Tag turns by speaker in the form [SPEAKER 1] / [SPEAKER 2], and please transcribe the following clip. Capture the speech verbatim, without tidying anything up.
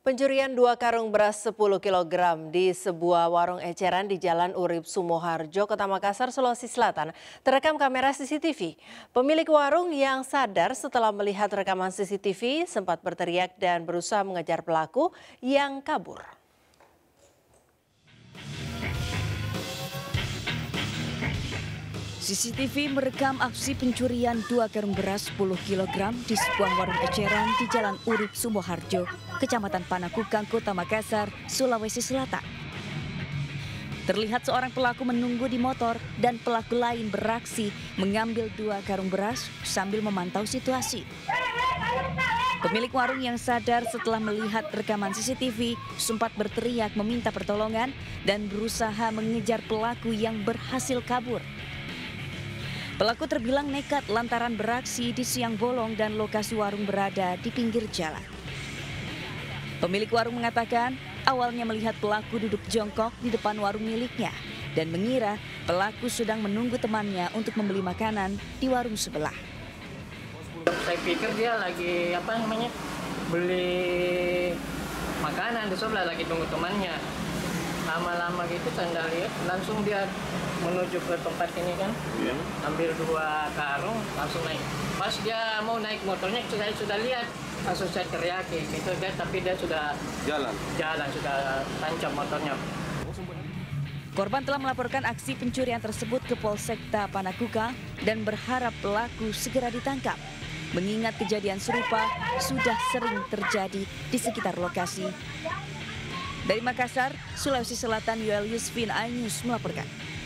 [SPEAKER 1] Pencurian dua karung beras sepuluh kilogram di sebuah warung eceran di Jalan Urip Sumoharjo, Kota Makassar, Sulawesi Selatan, terekam kamera C C T V. Pemilik warung yang sadar setelah melihat rekaman C C T V sempat berteriak dan berusaha mengejar pelaku yang kabur.
[SPEAKER 2] C C T V merekam aksi pencurian dua karung beras sepuluh kilogram di sebuah warung eceran di Jalan Urip Sumoharjo, Kecamatan Panakukang, Kota Makassar, Sulawesi Selatan. Terlihat seorang pelaku menunggu di motor dan pelaku lain beraksi mengambil dua karung beras sambil memantau situasi. Pemilik warung yang sadar setelah melihat rekaman C C T V sempat berteriak meminta pertolongan dan berusaha mengejar pelaku yang berhasil kabur. Pelaku terbilang nekat lantaran beraksi di siang bolong dan lokasi warung berada di pinggir jalan. Pemilik warung mengatakan awalnya melihat pelaku duduk jongkok di depan warung miliknya dan mengira pelaku sedang menunggu temannya untuk membeli makanan di warung sebelah.
[SPEAKER 3] Saya pikir dia lagi apa namanya beli makanan di sebelah, lagi tunggu temannya. Lama-lama gitu saya lihat langsung dia menuju ke tempat ini kan, yeah. Ambil dua karung langsung naik. Pas dia mau naik motornya saya sudah lihat, langsung saya teriaki gitu kan, tapi dia sudah jalan, jalan sudah tancap motornya.
[SPEAKER 2] Korban telah melaporkan aksi pencurian tersebut ke Polsekta Panakukang dan berharap pelaku segera ditangkap. Mengingat kejadian serupa sudah sering terjadi di sekitar lokasi. Dari Makassar, Sulawesi Selatan, Yoel Yusfin, iNews melaporkan.